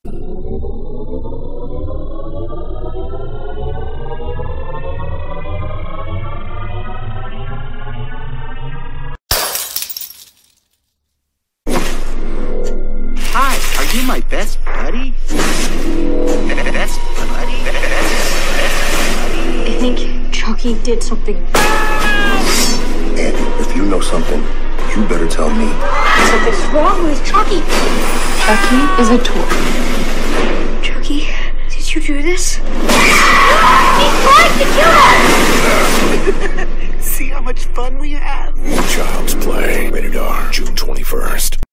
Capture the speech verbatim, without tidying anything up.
Hi, are you my best buddy? Best buddy? Best, best buddy? I think Chucky did something. Andy, if you know something, you better tell me. Something's wrong with Chucky. Chucky is a toy. Chucky, did you do this? He's trying to kill us! See how much fun we have? Child's Play. Rated R. June twenty-first.